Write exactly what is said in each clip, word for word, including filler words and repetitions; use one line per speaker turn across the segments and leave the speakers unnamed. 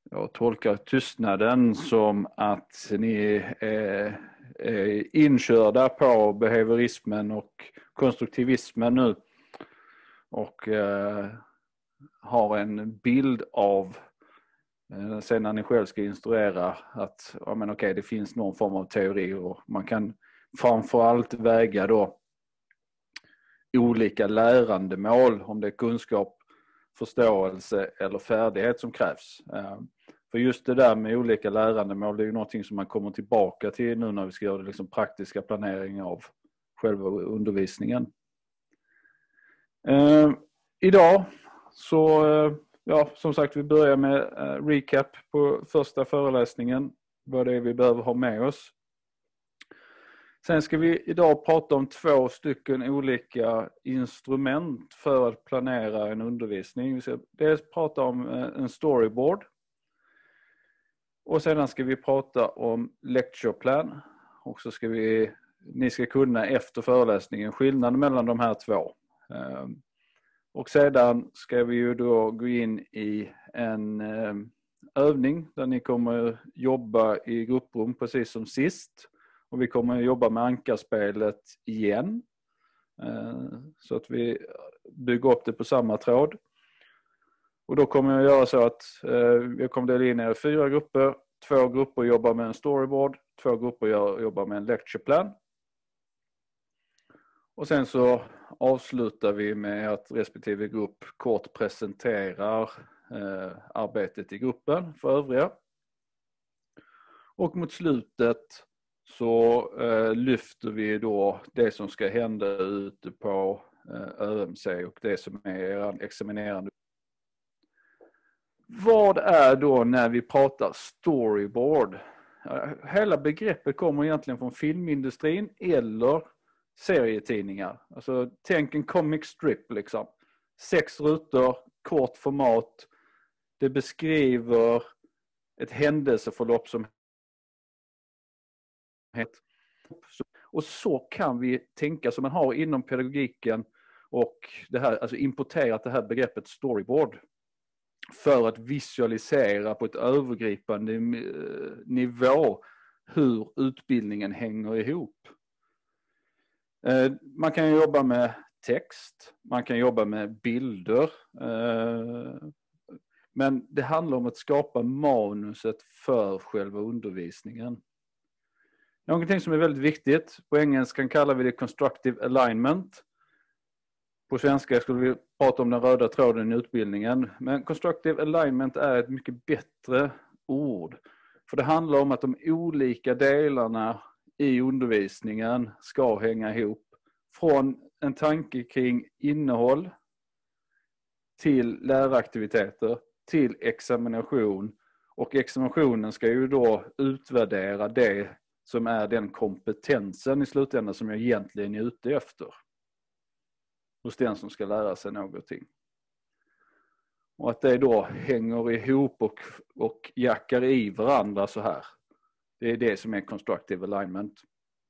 Jag tolkar tystnaden som att ni är, är inkörda på behaviorismen och konstruktivismen nu. Och eh, har en bild av, eh, sen när ni själv ska instruera, att ja, men okej, det finns någon form av teori och man kan framförallt väga då olika lärandemål, om det är kunskap, förståelse eller färdighet som krävs. För just det där med olika lärandemål, det är ju någonting som man kommer tillbaka till nu när vi ska göra det liksom praktiska planering av själva undervisningen. Eh, idag så, ja, som sagt, vi börjar med eh, recap på första föreläsningen, vad det är vi behöver ha med oss. Sen ska vi idag prata om två stycken olika instrument för att planera en undervisning. Vi ska dels prata om en storyboard. Och sedan ska vi prata om lecture plan. Och så ska vi, ni ska kunna efter föreläsningen skillnaden mellan de här två. Och sedan ska vi ju då gå in i en övning där ni kommer jobba i grupprum precis som sist. Och vi kommer att jobba med ankarspelet igen. Så att vi bygger upp det på samma tråd. Och då kommer jag göra så att jag kommer dela in er i fyra grupper. Två grupper jobbar med en storyboard. Två grupper jobbar med en lecture plan. Och sen så avslutar vi med att respektive grupp kort presenterar arbetet i gruppen för övriga. Och mot slutet så eh, lyfter vi då det som ska hända ute på eh, Ö M C och det som är er examinerande. Vad är då när vi pratar storyboard? Hela begreppet kommer egentligen från filmindustrin eller serietidningar. Alltså tänk en comic strip liksom. Sex rutor, kort format. Det beskriver ett händelseförlopp som och så kan vi tänka som man har inom pedagogiken och det här, alltså importerat det här begreppet storyboard för att visualisera på ett övergripande nivå hur utbildningen hänger ihop. Man kan jobba med text, man kan jobba med bilder, men det handlar om att skapa manuset för själva undervisningen. Någonting som är väldigt viktigt, på engelskan kallar vi det constructive alignment. På svenska skulle vi prata om den röda tråden i utbildningen. Men constructive alignment är ett mycket bättre ord. För det handlar om att de olika delarna i undervisningen ska hänga ihop. Från en tanke kring innehåll till läraktiviteter till examination. Och examinationen ska ju då utvärdera det som är den kompetensen i slutändan som jag egentligen är ute efter. Hos den som ska lära sig någonting. Och att det då hänger ihop och, och jackar i varandra så här. Det är det som är constructive alignment.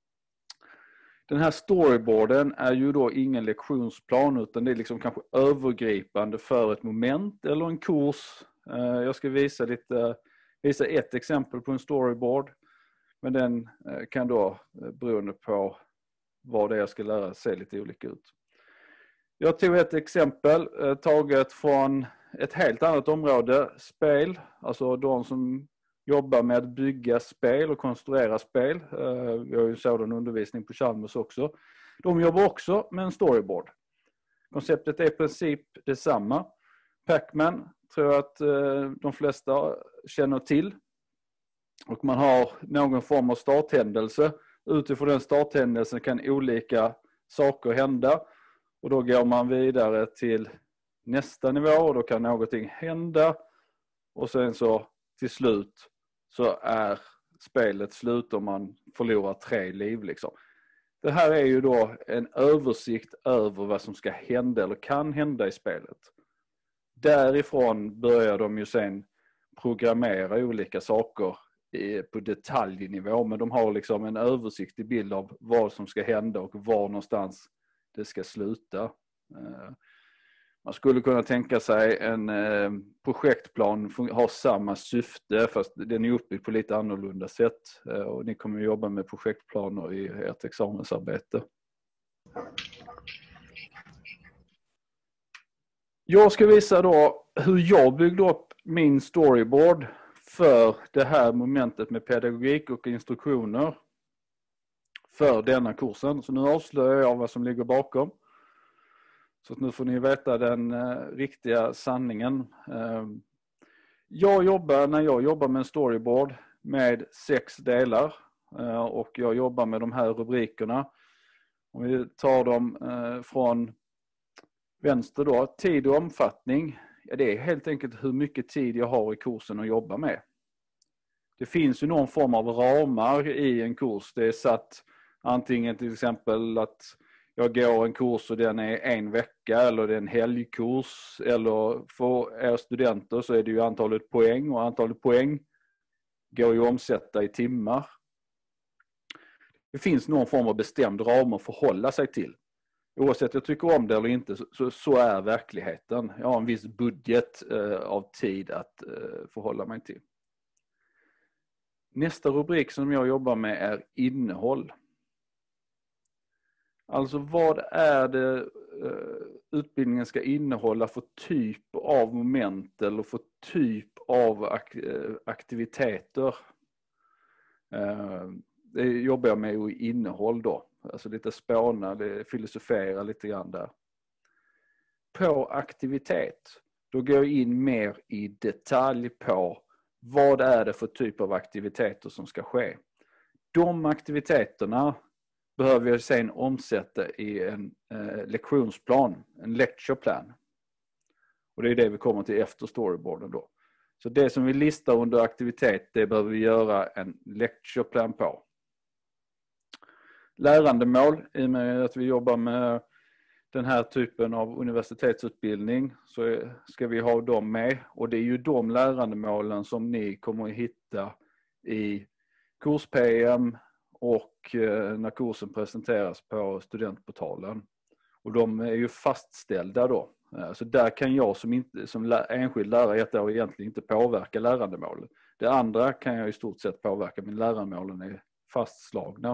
Den här storyboarden är ju då ingen lektionsplan utan det är liksom kanske övergripande för ett moment eller en kurs. Jag ska visa, lite, visa ett exempel på en storyboard. Men den kan då, beroende på vad det är jag ska lära, se lite olika ut. Jag tog ett exempel taget från ett helt annat område, spel. Alltså de som jobbar med att bygga spel och konstruera spel. Vi har ju sådan undervisning på Chalmers också. De jobbar också med en storyboard. Konceptet är i princip detsamma. Pac-Man tror jag att de flesta känner till. Och man har någon form av starthändelse. Utifrån den starthändelsen kan olika saker hända. Och då går man vidare till nästa nivå och då kan någonting hända. Och sen så till slut så är spelet slut om man förlorar tre liv liksom. Det här är ju då en översikt över vad som ska hända eller kan hända i spelet. Därifrån börjar de ju sen programmera olika saker på detaljnivå, men de har liksom en översiktlig bild av vad som ska hända och var någonstans det ska sluta. Man skulle kunna tänka sig en eh, projektplan har samma syfte fast den är uppbyggd på lite annorlunda sätt. Eh, och ni kommer jobba med projektplaner i ert examensarbete. Jag ska visa då hur jag byggde upp min storyboard för det här momentet med pedagogik och instruktioner för denna kursen. Så nu avslöjar jag vad som ligger bakom. Så nu får ni veta den eh, riktiga sanningen. Eh, jag jobbar, när jag jobbar med en storyboard med sex delar. Eh, och jag jobbar med de här rubrikerna. Om vi tar dem eh, från vänster då. Tid och omfattning. Ja, det är helt enkelt hur mycket tid jag har i kursen att jobba med. Det finns ju någon form av ramar i en kurs. Det är satt antingen till exempel att jag går en kurs och den är en vecka eller det är en helgkurs. Eller för er studenter så är det ju antalet poäng och antalet poäng går ju att omsätta i timmar. Det finns någon form av bestämd ram att förhålla sig till. Oavsett jag tycker om det eller inte så, så är verkligheten. Jag har en viss budget eh, av tid att eh, förhålla mig till. Nästa rubrik som jag jobbar med är innehåll. Alltså vad är det eh, utbildningen ska innehålla för typ av moment eller för typ av ak aktiviteter. Eh, det jobbar jag med i innehåll då. Alltså lite spåna, filosofera lite grann där. På aktivitet, då går jag in mer i detalj på vad är det för typ av aktiviteter som ska ske. De aktiviteterna behöver jag sen omsätta i en eh, lektionsplan, en lecture plan. Och det är det vi kommer till efter storyboarden då. Så det som vi listar under aktivitet, det behöver vi göra en lecture plan på. Lärandemål, i och med att vi jobbar med den här typen av universitetsutbildning så ska vi ha dem med. Och det är ju de lärandemålen som ni kommer att hitta i kurs-P M och när kursen presenteras på studentportalen. Och de är ju fastställda då. Så där kan jag som, inte, som enskild lärare ett år egentligen inte påverka lärandemålen. Det andra kan jag i stort sett påverka, men lärandemålen är fastslagna.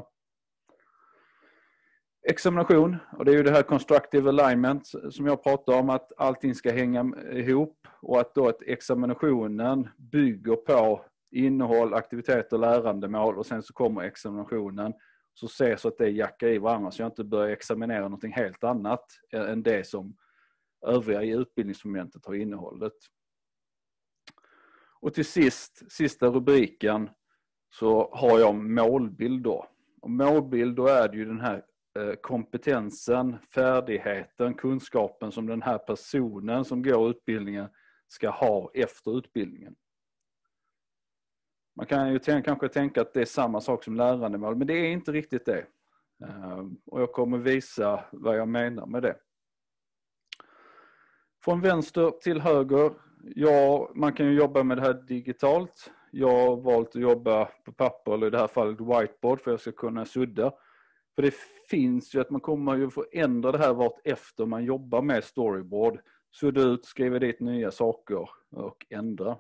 Examination, och det är ju det här constructive alignment som jag pratar om, att allting ska hänga ihop och att då att examinationen bygger på innehåll, aktiviteter, lärandemål och sen så kommer examinationen så ses så att det jackar i varandra så jag inte börjar examinera någonting helt annat än det som övriga i utbildningsmomentet har innehållet. Och till sist, sista rubriken så har jag målbild då. Och målbild då är det ju den här kompetensen, färdigheten, kunskapen som den här personen som går utbildningen ska ha efter utbildningen. Man kan ju tänka, kanske tänka att det är samma sak som lärandemål, men det är inte riktigt det. Och jag kommer visa vad jag menar med det. Från vänster till höger, ja, man kan ju jobba med det här digitalt. Jag har valt att jobba på papper, eller i det här fallet whiteboard, för att jag ska kunna sudda. För det finns ju att man kommer ju få ändra det här vart efter man jobbar med storyboard. Sudda ut, skriva dit nya saker och ändra.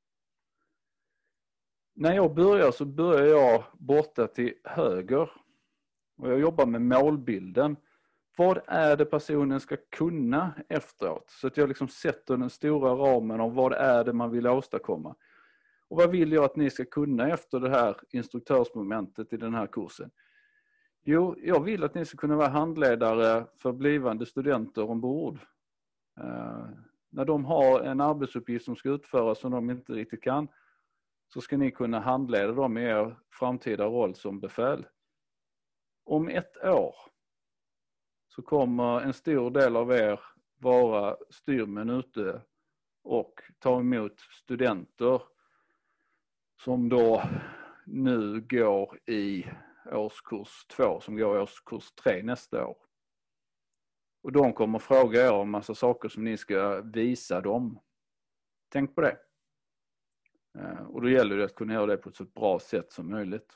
När jag börjar så börjar jag borta till höger. Och jag jobbar med målbilden. Vad är det personen ska kunna efteråt? Så att jag liksom sätter den stora ramen om vad är det man vill åstadkomma. Och vad vill jag att ni ska kunna efter det här instruktörsmomentet i den här kursen? Jo, jag vill att ni ska kunna vara handledare för blivande studenter ombord. Eh, när de har en arbetsuppgift som ska utföras som de inte riktigt kan så ska ni kunna handleda dem i er framtida roll som befäl. Om ett år så kommer en stor del av er vara styrmän ute och ta emot studenter som då nu går i årskurs två, som går i årskurs tre nästa år. Och de kommer fråga er om massa saker som ni ska visa dem. Tänk på det. Och då gäller det att kunna göra det på ett så bra sätt som möjligt.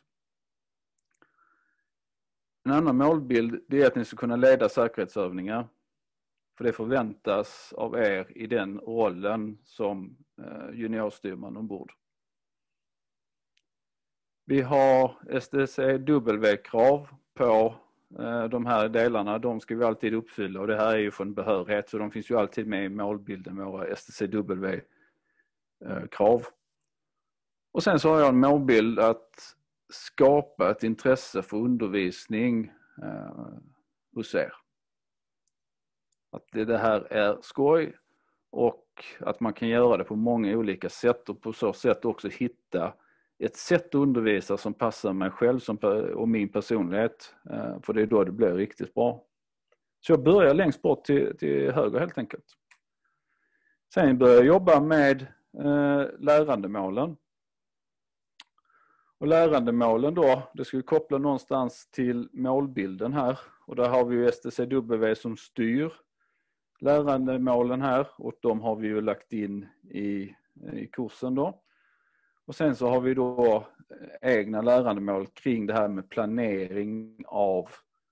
En annan målbild det är att ni ska kunna leda säkerhetsövningar. För det förväntas av er i den rollen som juniorstyrman ombord. Vi har S T C W-krav på de här delarna. De ska vi alltid uppfylla och det här är ju från behörighet så de finns ju alltid med i målbilden med våra S T C W-krav. Och sen så har jag en målbild att skapa ett intresse för undervisning eh, hos er. Att det, det här är skoj och att man kan göra det på många olika sätt och på så sätt också hitta ett sätt att undervisa som passar mig själv som, och min personlighet. Eh, för det är då det blir riktigt bra. Så jag börjar längst bort till, till höger helt enkelt. Sen börjar jag jobba med eh, lärandemålen. Och lärandemålen då, det ska vi koppla någonstans till målbilden här. Och där har vi ju S T C W som styr lärandemålen här. Och de har vi ju lagt in i, i kursen då. Och sen så har vi då egna lärandemål kring det här med planering av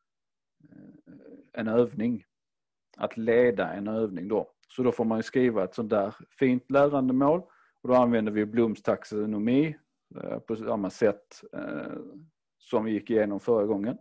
en övning. Att leda en övning då. Så då får man ju skriva ett sånt där fint lärandemål. Och då använder vi Blooms taxonomi på samma sätt eh, som vi gick igenom förra gången.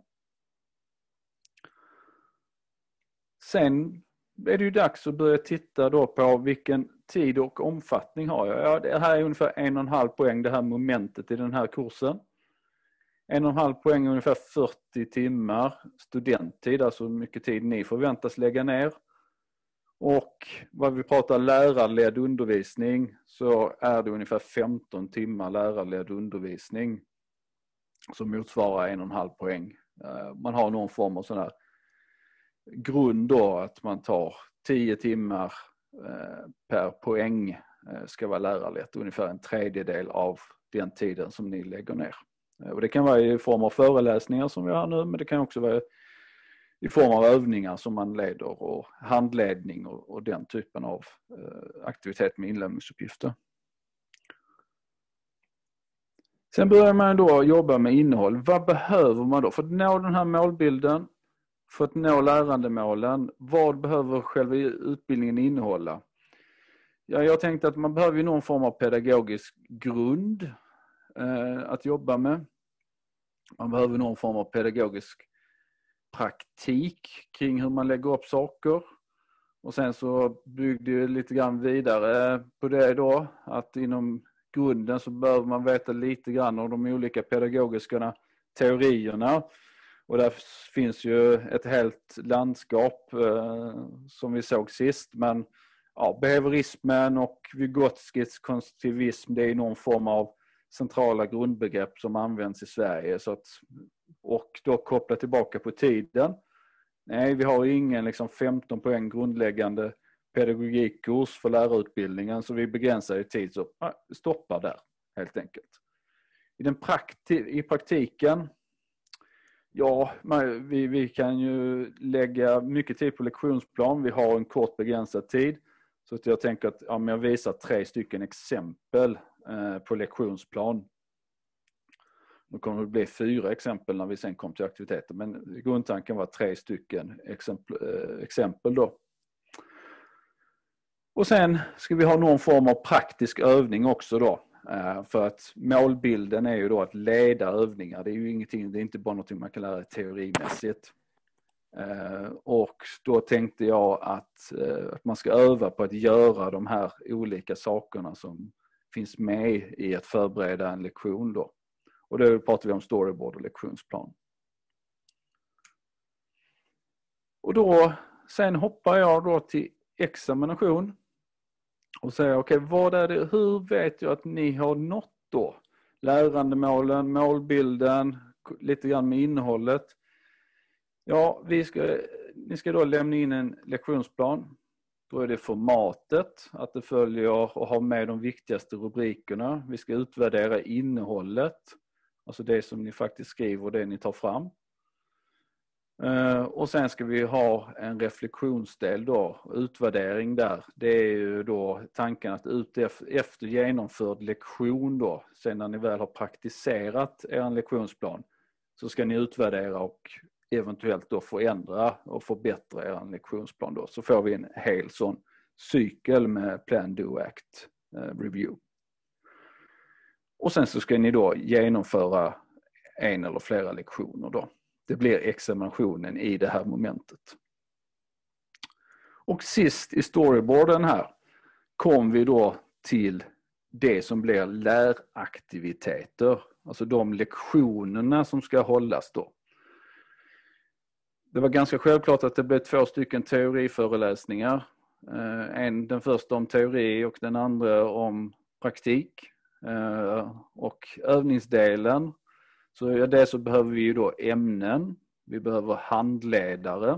Sen är det ju dags att börja titta då på vilken tid och omfattning har jag. Ja, det här är ungefär en och en halv poäng det här momentet i den här kursen. En och en halv poäng är ungefär fyrtio timmar studenttid, alltså mycket tid ni förväntas lägga ner. Och vad vi pratar lärarledd undervisning så är det ungefär femton timmar lärarledd undervisning som motsvarar en och en halv poäng. Man har någon form av sån här grund då att man tar tio timmar per poäng ska vara lärarlett, ungefär en tredjedel av den tiden som ni lägger ner. Och det kan vara i form av föreläsningar som vi har nu, men det kan också vara i form av övningar som man leder och handledning och, och den typen av eh, aktivitet med inlämningsuppgifter. Sen börjar man då jobba med innehåll. Vad behöver man då för att nå den här målbilden? För att nå lärandemålen, vad behöver själva utbildningen innehålla? Ja, jag tänkte att man behöver någon form av pedagogisk grund eh, att jobba med. Man behöver någon form av pedagogisk praktik kring hur man lägger upp saker. Och sen så byggde jag lite grann vidare på det då. Att inom grunden så behöver man veta lite grann om de olika pedagogiska teorierna. Och där finns ju ett helt landskap eh, som vi såg sist. Men ja, behaviorismen och Vygotskis konstruktivism, det är någon form av centrala grundbegrepp som används i Sverige. Så att, och då koppla tillbaka på tiden. Nej, vi har ingen liksom femton poäng grundläggande pedagogikkurs för lärarutbildningen, så vi begränsar i tid, så ja, stoppa där helt enkelt. I, den prakti- i praktiken, ja, man, vi, vi kan ju lägga mycket tid på lektionsplan. Vi har en kort begränsad tid. Så att jag tänker att om jag visar tre stycken exempel eh, på lektionsplan. Nu kommer det bli fyra exempel när vi sen kommer till aktiviteter. Men grundtanken var tre stycken exempel, eh, exempel då. Och sen ska vi ha någon form av praktisk övning också då. Eh, för att målbilden är ju då att leda övningar. Det är ju ingenting, det är inte bara något man kan lära teorimässigt. Uh, och då tänkte jag att, uh, att man ska öva på att göra de här olika sakerna som finns med i att förbereda en lektion då. Och då pratar vi om storyboard och lektionsplan. Och då, sen hoppar jag då till examination och säger okej, okay, vad är det, hur vet jag att ni har nått då? Lärandemålen, målbilden, lite grann med innehållet. Ja, vi ska, ni ska då lämna in en lektionsplan. Då är det formatet, att det följer och har med de viktigaste rubrikerna. Vi ska utvärdera innehållet, alltså det som ni faktiskt skriver och det ni tar fram. Och sen ska vi ha en reflektionsdel då, utvärdering där. Det är ju då tanken att ut efter genomförd lektion då, sen när ni väl har praktiserat er lektionsplan, så ska ni utvärdera och eventuellt då förändra och förbättra er lektionsplan då. Så får vi en hel sån cykel med Plan, Do, Act, eh, Review. Och sen så ska ni då genomföra en eller flera lektioner då. Det blir examinationen i det här momentet. Och sist i storyboarden här kom vi då till det som blir läraktiviteter. Alltså de lektionerna som ska hållas då. Det var ganska självklart att det blev två stycken teoriföreläsningar. En, den första om teori och den andra om praktik. Och övningsdelen, så i det så behöver vi ju då ämnen. Vi behöver handledare.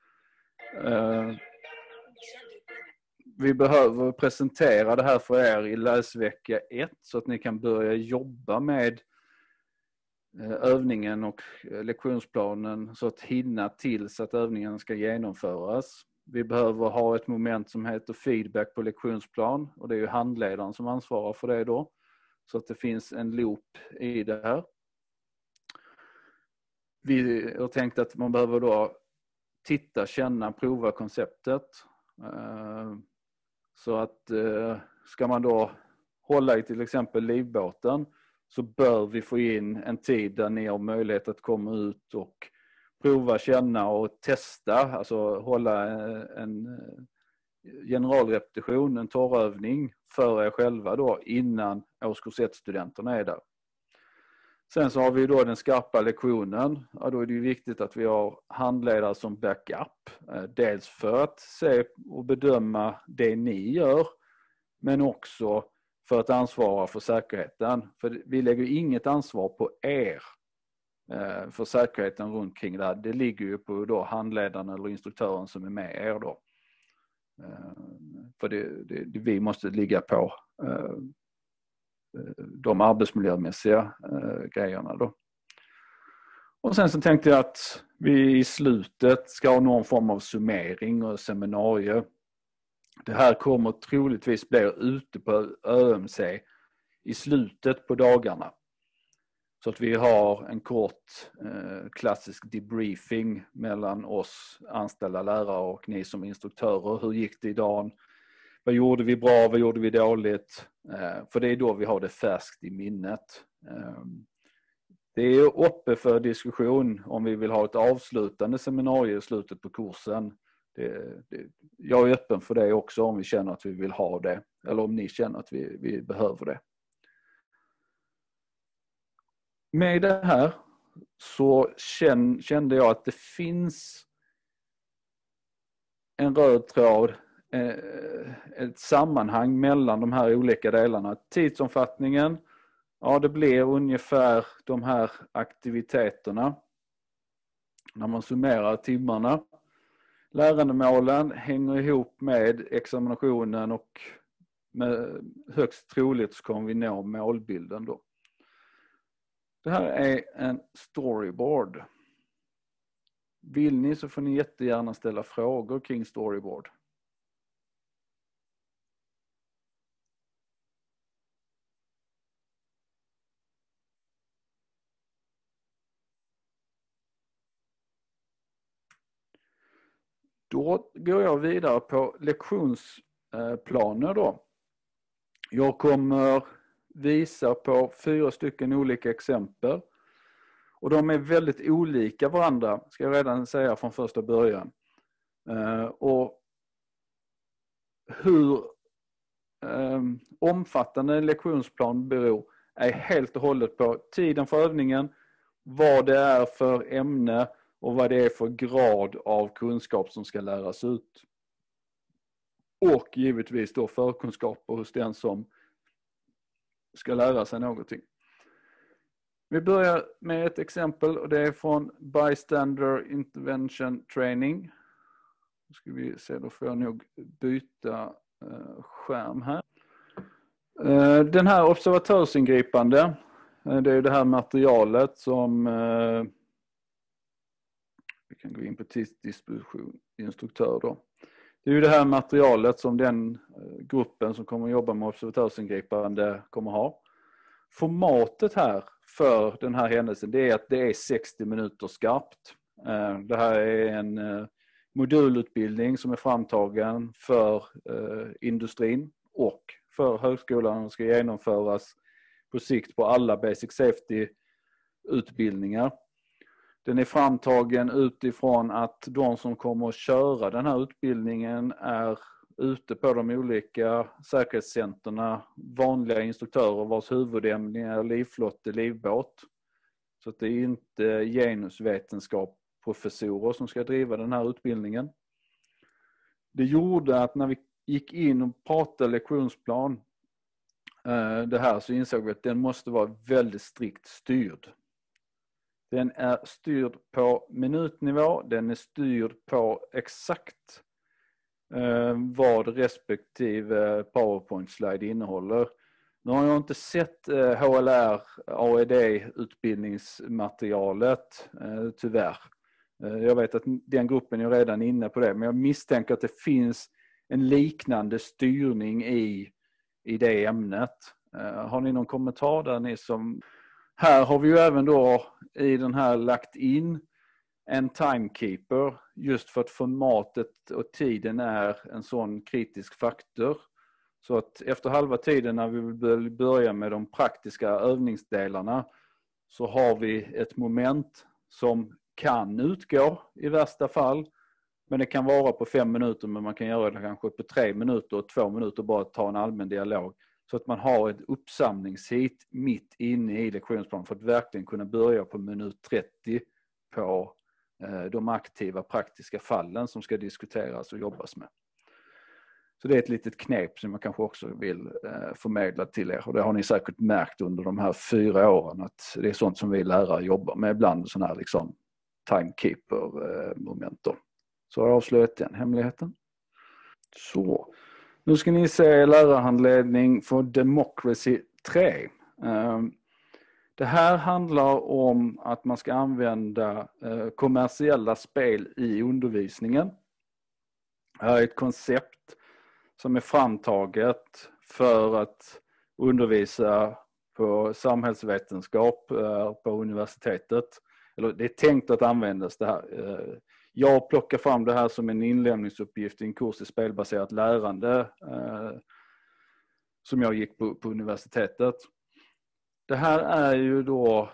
Vi behöver presentera det här för er i läsvecka ett så att ni kan börja jobba med övningen och lektionsplanen så att hinna till så att övningen ska genomföras. Vi behöver ha ett moment som heter feedback på lektionsplan och det är ju handledaren som ansvarar för det då. Så att det finns en loop i det här. Vi har tänkt att man behöver då titta, känna, prova konceptet. Så att ska man då hålla i till exempel livbåten så bör vi få in en tid där ni har möjlighet att komma ut och prova, känna och testa. Alltså hålla en generalrepetition, en torrövning för er själva då innan årskurs ett-studenterna är där. Sen så har vi då den skarpa lektionen. Ja, då är det ju viktigt att vi har handledare som backup. Dels för att se och bedöma det ni gör, men också för att ansvara för säkerheten. För vi lägger inget ansvar på er för säkerheten runt kring det här. Det ligger ju på då handledaren eller instruktören som är med er då. För det, det, det vi måste ligga på de arbetsmiljömässiga grejerna då. Och sen så tänkte jag att vi i slutet ska ha någon form av summering och seminarium. Det här kommer troligtvis bli ute på Ö M C i slutet på dagarna. Så att vi har en kort eh, klassisk debriefing mellan oss anställda lärare och ni som instruktörer. Hur gick det idag? Vad gjorde vi bra? Vad gjorde vi dåligt? Eh, för det är då vi har det färskt i minnet. Eh, det är uppe för diskussion om vi vill ha ett avslutande seminarium i slutet på kursen. Det, det, jag är öppen för det också om vi känner att vi vill ha det. Eller om ni känner att vi, vi behöver det. Med det här så kände jag att det finns en röd tråd, ett sammanhang mellan de här olika delarna. Tidsomfattningen, ja det blir ungefär de här aktiviteterna när man summerar timmarna. Lärandemålen hänger ihop med examinationen och med högst troligt så kommer vi nå målbilden då. Det här är en storyboard. Vill ni så får ni jättegärna ställa frågor kring storyboard. Då går jag vidare på lektionsplaner då. Jag kommer visa på fyra stycken olika exempel. Och de är väldigt olika varandra, ska jag redan säga från första början. Och hur omfattande en lektionsplan beror är helt och hållet på tiden för övningen, vad det är för ämne och vad det är för grad av kunskap som ska läras ut. Och givetvis då förkunskaper hos den som ska lära sig någonting. Vi börjar med ett exempel och det är från Bystander Intervention Training. Då ska vi se, då får jag nog byta uh, skärm här. Uh, den här observatörsingripande, uh, det är det här materialet som uh, vi kan gå in på tidsdisposition instruktör då. Det är ju det här materialet som den gruppen som kommer att jobba med observatörsingripande kommer ha. Formatet här för den här händelsen det är att det är sextio minuter skarpt. Det här är en modulutbildning som är framtagen för industrin och för högskolan och ska genomföras på sikt på alla basic safety-utbildningar. Den är framtagen utifrån att de som kommer att köra den här utbildningen är ute på de olika säkerhetscenterna, vanliga instruktörer vars huvudämne är livflotte, livbåt. Så att det är inte genusvetenskapsprofessorer som ska driva den här utbildningen. Det gjorde att när vi gick in och pratade lektionsplan det här så insåg vi att den måste vara väldigt strikt styrd. Den är styrd på minutnivå, den är styrd på exakt eh, vad respektive PowerPoint-slide innehåller. Nu har jag inte sett eh, H L R, A E D-utbildningsmaterialet eh, tyvärr. Eh, jag vet att den gruppen är redan inne på det, men jag misstänker att det finns en liknande styrning i, i det ämnet. Eh, har ni någon kommentar där ni som... Här har vi ju även då i den här lagt in en timekeeper just för att formatet och tiden är en sån kritisk faktor. Så att efter halva tiden när vi vill börja med de praktiska övningsdelarna så har vi ett moment som kan utgå i värsta fall. Men det kan vara på fem minuter, men man kan göra det kanske på tre minuter och två minuter bara ta en allmän dialog. Så att man har ett uppsamlingshit mitt inne i lektionsplanen för att verkligen kunna börja på minut trettio på eh, de aktiva praktiska fallen som ska diskuteras och jobbas med. Så det är ett litet knep som jag kanske också vill eh, förmedla till er. Och det har ni säkert märkt under de här fyra åren att det är sånt som vi lärare jobbar med ibland, sån här liksom timekeeper-moment. Eh, Så har jag avslöjat den hemligheten. Så, nu ska ni se lärarhandledning för Democracy tre. Det här handlar om att man ska använda kommersiella spel i undervisningen. Det här är ett koncept som är framtaget för att undervisa på samhällsvetenskap på universitetet. Eller det är tänkt att användas det här. Jag plockar fram det här som en inlämningsuppgift i en kurs i spelbaserat lärande eh, som jag gick på, på universitetet. Det här är ju då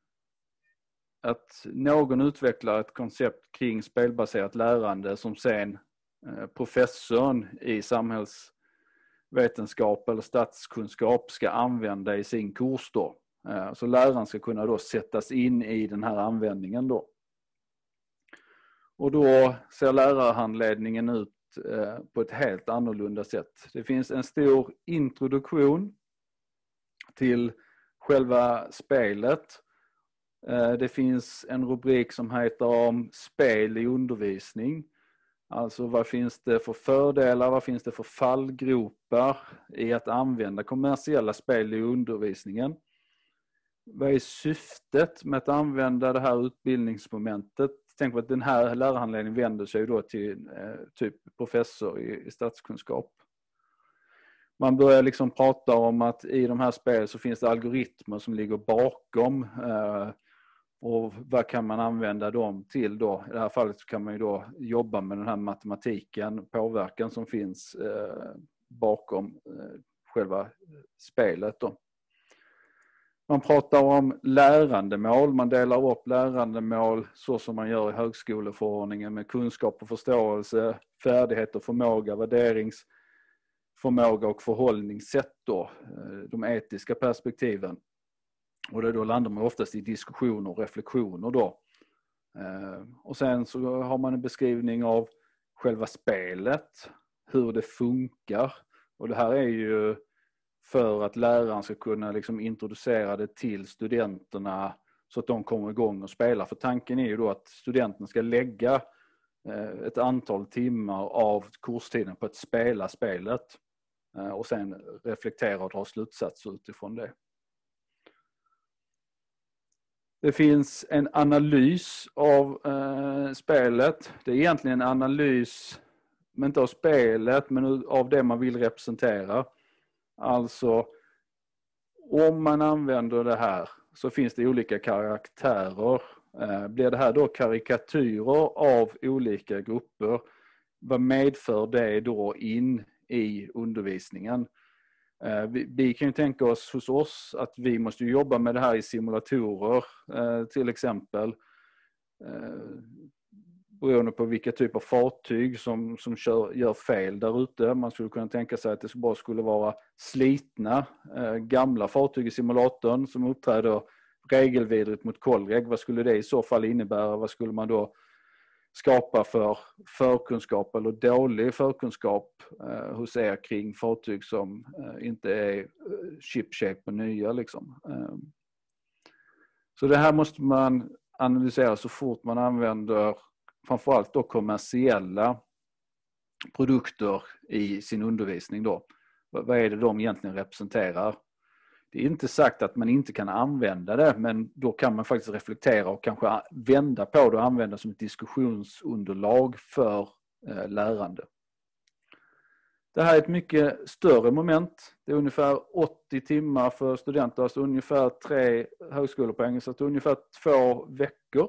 att någon utvecklar ett koncept kring spelbaserat lärande som sen eh, professorn i samhällsvetenskap eller statskunskap ska använda i sin kurs då. Eh, så läraren ska kunna då sättas in i den här användningen då. Och då ser lärarhandledningen ut eh, på ett helt annorlunda sätt. Det finns en stor introduktion till själva spelet. Eh, det finns en rubrik som heter om spel i undervisning. Alltså vad finns det för fördelar, vad finns det för fallgropar i att använda kommersiella spel i undervisningen. Vad är syftet med att använda det här utbildningsmomentet? Tänk på att den här lärarhandledningen vänder sig då till eh, typ professor i, i statskunskap. Man börjar liksom prata om att i de här spelen så finns det algoritmer som ligger bakom. Eh, och vad kan man använda dem till då? I det här fallet så kan man ju då jobba med den här matematiken, påverkan som finns eh, bakom eh, själva spelet då. Man pratar om lärandemål, man delar upp lärandemål så som man gör i högskoleförordningen med kunskap och förståelse, färdighet och förmåga, värderingsförmåga och förhållningssätt då, de etiska perspektiven. Och det då landar man oftast i diskussioner och reflektioner då. Och sen så har man en beskrivning av själva spelet, hur det funkar. Och det här är ju för att läraren ska kunna liksom introducera det till studenterna så att de kommer igång och spelar. För tanken är ju då att studenten ska lägga ett antal timmar av kurstiden på att spela spelet och sen reflektera och dra slutsatser utifrån det. Det finns en analys av eh, spelet. Det är egentligen en analys, men inte av spelet, men av det man vill representera. Alltså, om man använder det här så finns det olika karaktärer Blir det här då karikatyrer av olika grupper, vad medför det då in i undervisningen? Vi, vi kan ju tänka oss hos oss att vi måste jobba med det här i simulatorer till exempel. Beroende på vilka typer av fartyg som, som kör, gör fel där ute. Man skulle kunna tänka sig att det bara skulle vara slitna eh, gamla fartyg i simulatorn som uppträder regelvidrigt mot kollreg. Vad skulle det i så fall innebära? Vad skulle man då skapa för förkunskap eller dålig förkunskap eh, hos er kring fartyg som eh, inte är eh, chip-shape och nya liksom. Eh. Så det här måste man analysera så fort man använder framförallt då kommersiella produkter i sin undervisning då. Vad är det de egentligen representerar? Det är inte sagt att man inte kan använda det, men då kan man faktiskt reflektera och kanske vända på det och använda som ett diskussionsunderlag för eh, lärande. Det här är ett mycket större moment. Det är ungefär åttio timmar för studenter, alltså ungefär tre högskolepoäng, så att ungefär två veckor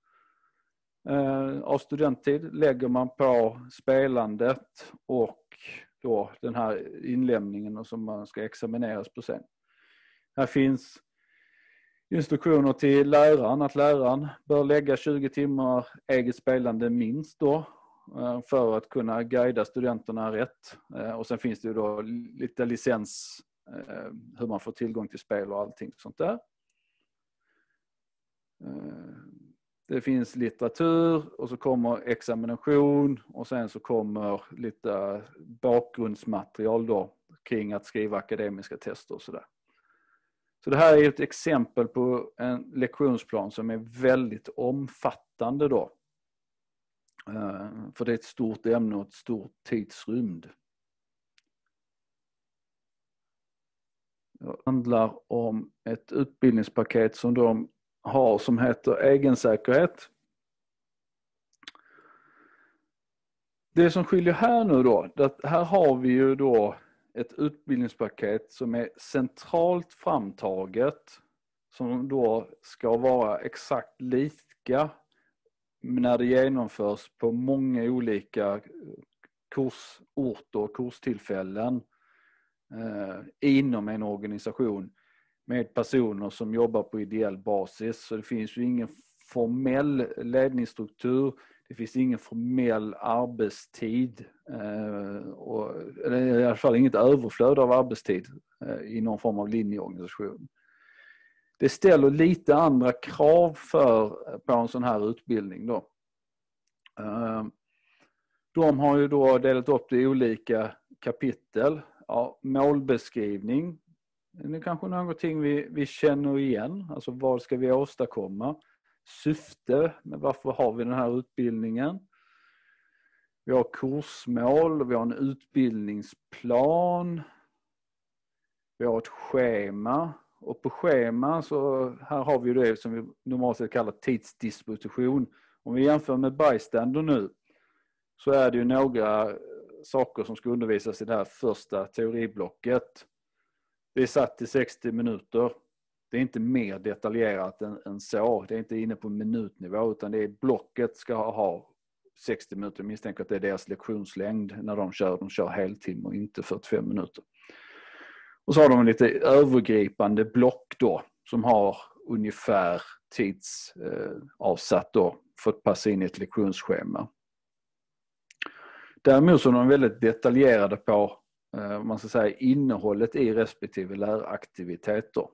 av studenttid lägger man på spelandet och då den här inlämningen som man ska examineras på sen. Här finns instruktioner till läraren att läraren bör lägga tjugo timmar eget spelande minst då för att kunna guida studenterna rätt. Och sen finns det ju då lite licens, hur man får tillgång till spel och allting sånt där. Det finns litteratur och så kommer examination och sen så kommer lite bakgrundsmaterial då kring att skriva akademiska tester och sådär. Så det här är ett exempel på en lektionsplan som är väldigt omfattande då. För det är ett stort ämne och ett stort tidsrymd. Det handlar om ett utbildningspaket som de har som heter egensäkerhet. Det som skiljer här nu då, att här har vi ju då ett utbildningspaket som är centralt framtaget, som då ska vara exakt lika när det genomförs på många olika kursorter och kurstillfällen eh, inom en organisation med personer som jobbar på ideell basis. Så det finns ju ingen formell ledningsstruktur, det finns ingen formell arbetstid eh, och, eller i alla fall inget överflöd av arbetstid eh, i någon form av linjeorganisation. Det ställer lite andra krav för, på en sån här utbildning då. Eh, de har ju då delat upp det i olika kapitel. Ja, målbeskrivning. Det är kanske någonting vi, vi känner igen. Alltså vad ska vi åstadkomma? Syfte, med varför har vi den här utbildningen? Vi har kursmål, vi har en utbildningsplan. Vi har ett schema. Och på schema så här har vi det som vi normalt sett kallar tidsdisposition. Om vi jämför med bystander nu så är det ju några saker som ska undervisas i det här första teoriblocket. Det är satt till sextio minuter. Det är inte mer detaljerat än, än så. Det är inte inne på minutnivå utan det är blocket ska ha sextio minuter. Jag misstänker att det är deras lektionslängd när de kör. De kör heltimme och inte fyrtiofem minuter. Och så har de en lite övergripande block då som har ungefär tids eh, avsatt då för att passa in i ett lektionsschema. Däremot så är de väldigt detaljerade på eh, man ska säga, innehållet i respektive läraktivitet då.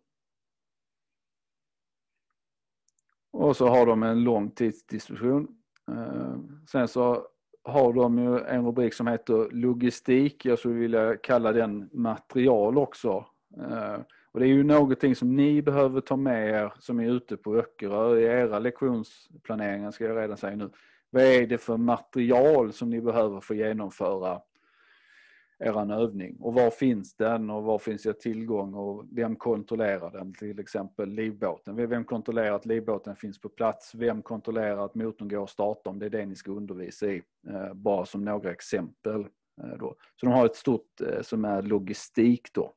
Och så har de en lång tidsdiskussion. Eh, sen så har de ju en rubrik som heter logistik. Jag skulle vilja kalla den material också. Eh, och det är ju någonting som ni behöver ta med er som är ute på Öckerö i era lektionsplaneringar, ska jag redan säga nu. Vad är det för material som ni behöver för att genomföra er övning? Och var finns den och var finns det tillgång och vem kontrollerar den? Till exempel livbåten. Vem kontrollerar att livbåten finns på plats? Vem kontrollerar att motorn går att starta om det är det ni ska undervisa i? Eh, bara som några exempel. Eh, då. Så de har ett stort eh, som är logistik då.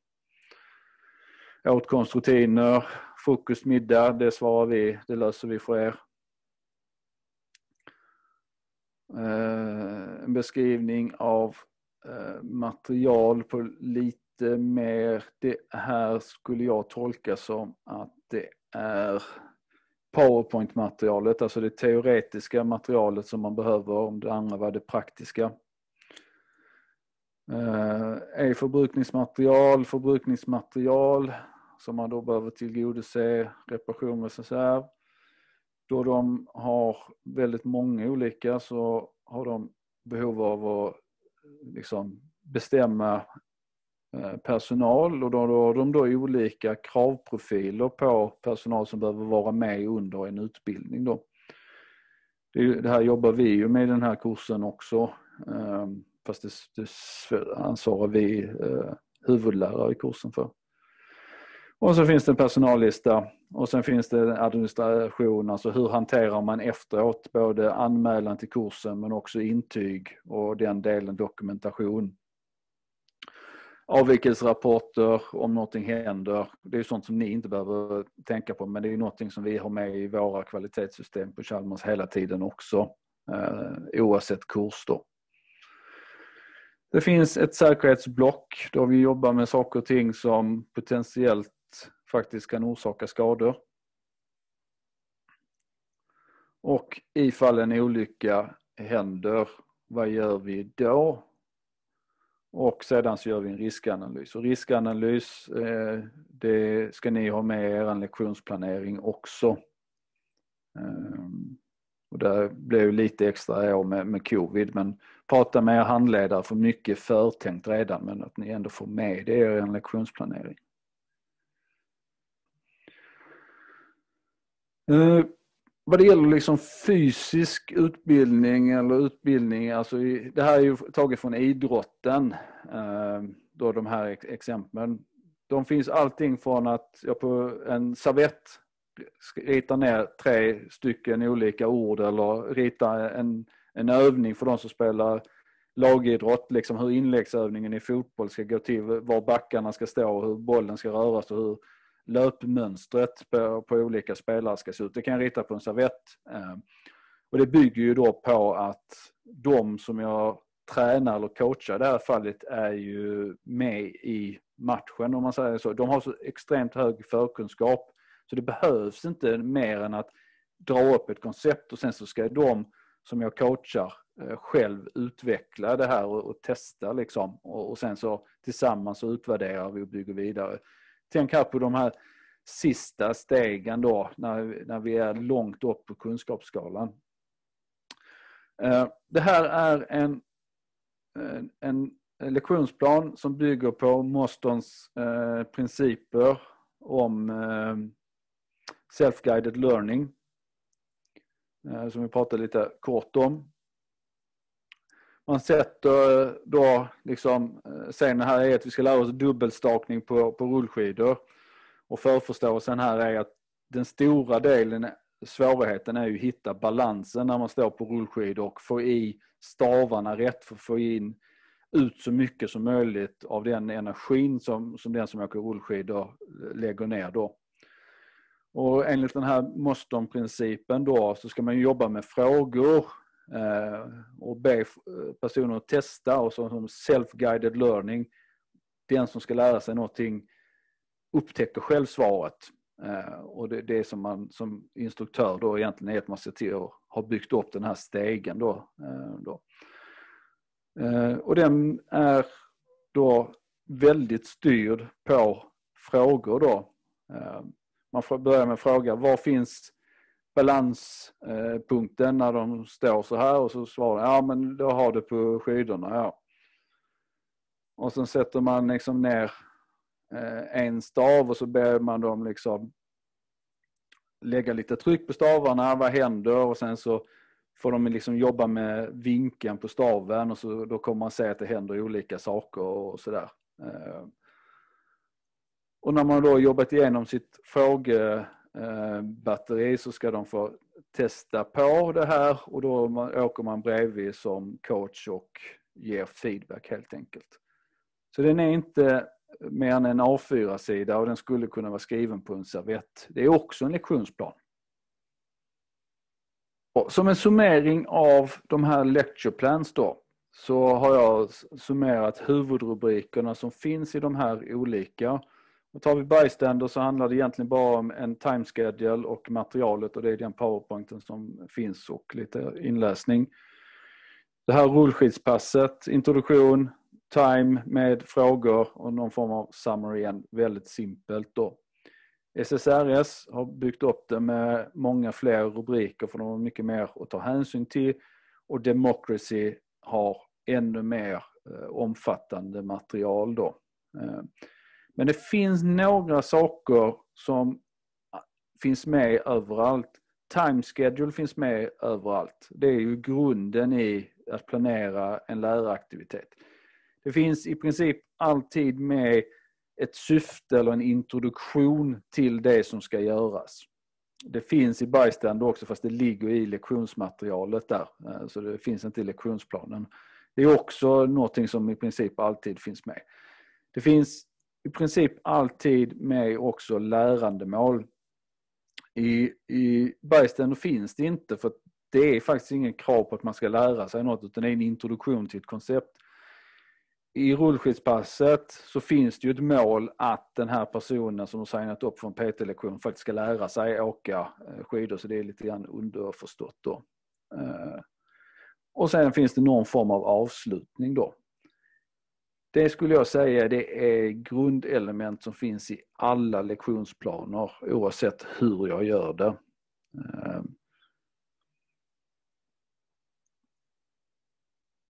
Åtkomstrutiner, frukost, middag, det svarar vi, det löser vi för er. eh, en beskrivning av eh, material på lite mer, det här skulle jag tolka som att det är PowerPoint-materialet, alltså det teoretiska materialet som man behöver, om det andra var det praktiska. Eh, är förbrukningsmaterial, förbrukningsmaterial som man då behöver tillgodose, reparation och så här. Då de har väldigt många olika så har de behov av att liksom bestämma personal, och då har de då olika kravprofiler på personal som behöver vara med under en utbildning då. Det, det här jobbar vi ju med i den här kursen också, fast det, det ansvarar vi huvudlärare i kursen för. Och så finns det en personallista och sen finns det administration, alltså hur hanterar man efteråt både anmälan till kursen men också intyg och den delen dokumentation. Avvikelsrapporter om någonting händer, det är sånt som ni inte behöver tänka på, men det är någonting som vi har med i våra kvalitetssystem på Chalmers hela tiden också, eh, oavsett kurs då. Det finns ett säkerhetsblock då vi jobbar med saker och ting som potentiellt faktiskt kan orsaka skador. Och ifall en olycka händer, vad gör vi då? Och sedan så gör vi en riskanalys. Och riskanalys, eh, det ska ni ha med i er lektionsplanering också. Eh, och det blev lite extra år med, med covid, men prata med er handledare för mycket förtänkt redan, men att ni ändå får med det i er lektionsplanering. Eh, vad det gäller liksom fysisk utbildning eller utbildning, alltså det här är ju taget från idrotten, då de här exemplen. De finns allting från att jag på en servett ritar ner tre stycken olika ord eller ritar en, en övning för de som spelar lagidrott, liksom hur inläggsövningen i fotboll ska gå till, var backarna ska stå, hur bollen ska röras och hur löpmönstret på, på olika spelare ska se ut. Det kan jag rita på en servett. Och det bygger ju då på att de som jag tränar eller coachar i det här fallet är ju med i matchen, om man säger så. De har så extremt hög förkunskap så det behövs inte mer än att dra upp ett koncept och sen så ska de som jag coachar själv utveckla det här och, och testa liksom. Och, och sen så tillsammans så utvärderar vi och bygger vidare. Tänk här på de här sista stegen då när, när vi är långt upp på kunskapsskalan. Det här är en, en lektionsplan som bygger på Mostons eh, principer om eh, self-guided learning, eh, som vi pratade lite kort om. Man sätter då liksom, sen här är att vi ska lära oss dubbelstakning på, på rullskidor, och förförståelsen här är att den stora delen, svårigheten är ju att hitta balansen när man står på rullskidor och få i stavarna rätt för att få in ut så mycket som möjligt av den energin som, som den som åker rullskidor lägger ner då. Och enligt den här Moston-principen då så ska man jobba med frågor eh, och be personer att testa, och så som self-guided learning, den som ska lära sig någonting upptäcker själv svaret. Eh, och det, det som man som instruktör då egentligen är att man ser till att ha byggt upp den här stegen då. Eh, då. Eh, och den är då väldigt styrd på frågor då. Eh, man får börja med att fråga, var finns balanspunkten när de står så här, och så svarar ja men då har du på skidorna, ja. Och sen sätter man liksom ner en stav och så ber man dem liksom lägga lite tryck på stavarna, vad händer, och sen så får de liksom jobba med vinkeln på staven, och så då kommer man se att det händer olika saker och sådär. Och när man då jobbat igenom sitt frågebatteri så ska de få testa på det här, och då åker man bredvid som coach och ger feedback helt enkelt. Så den är inte mer än en A fyra-sida och den skulle kunna vara skriven på en servett. Det är också en lektionsplan. Och som en summering av de här lecture plans då, så har jag summerat huvudrubrikerna som finns i de här olika. Och tar vi bystander så handlar det egentligen bara om en time schedule och materialet, och det är den powerpointen som finns och lite inläsning. Det här rullskidspasset, introduktion, time med frågor och någon form av summary igen, väldigt simpelt då. S S R S har byggt upp det med många fler rubriker för de har mycket mer att ta hänsyn till, och Democracy har ännu mer eh, omfattande material då. Eh, men det finns några saker som finns med överallt. Time schedule finns med överallt. Det är ju grunden i att planera en läraktivitet. Det finns i princip alltid med ett syfte eller en introduktion till det som ska göras. Det finns i bystander också, fast det ligger i lektionsmaterialet där. Så det finns inte i lektionsplanen. Det är också någonting som i princip alltid finns med. Det finns i princip alltid med också lärandemål. I, i bystander finns det inte, för det är faktiskt ingen krav på att man ska lära sig något, utan det är en introduktion till ett koncept. I rullskidspasset så finns det ju ett mål att den här personen som har signat upp för en P T-lektion faktiskt ska lära sig åka skidor, så det är lite grann underförstått då. Och sen finns det någon form av avslutning då. Det skulle jag säga, det är grundelement som finns i alla lektionsplaner oavsett hur jag gör det.